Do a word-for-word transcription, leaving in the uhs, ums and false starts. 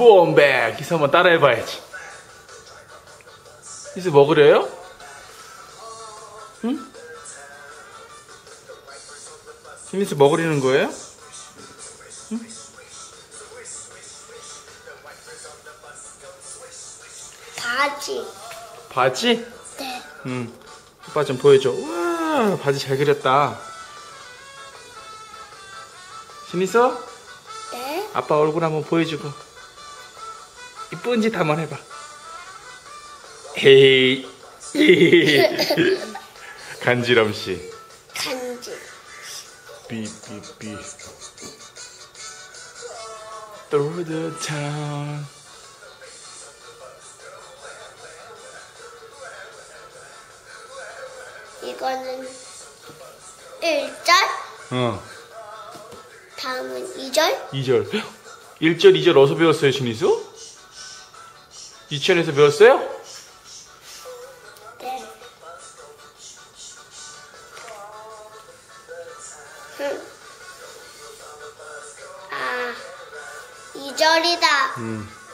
꼼백. 희수 한번 따라 해봐야지. 희수 먹으래요? 응? 희수 먹으려는 거예요? 응? 바지. 바지? 네. 응. 오빠 좀 보여줘. 우와, 바지 잘 그렸다. 신이서? 네. 아빠 얼굴 한번 보여주고. 이쁜 짓 한번 해봐. 헤이. 간지럼씨. 간지. 삐삐삐. Through the town. 이거는 일 절. 어. 다음은 이 절. 이 절. 일 절, 이 절 어디서 배웠어요, 신이수? 유치원에서 배웠어요? 네. 음. 아, 이 절이다. 음.